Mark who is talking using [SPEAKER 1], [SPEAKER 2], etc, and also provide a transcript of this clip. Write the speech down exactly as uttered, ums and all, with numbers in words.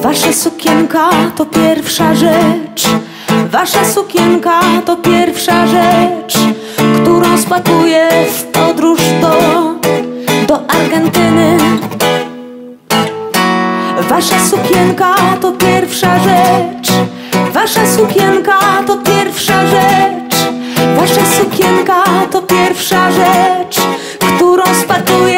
[SPEAKER 1] Wasza sukienka to pierwsza rzecz. Wasza sukienka to pierwsza rzecz, którą spakuję w podróż do, do Argentyny. Wasza sukienka to pierwsza rzecz. Wasza sukienka to pierwsza rzecz. Wasza sukienka to pierwsza rzecz, którą spakuję